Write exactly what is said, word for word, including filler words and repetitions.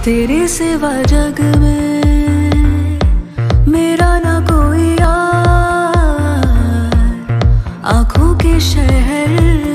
तेरे सिवा जग में मेरा ना कोई यार, आँखों के शहर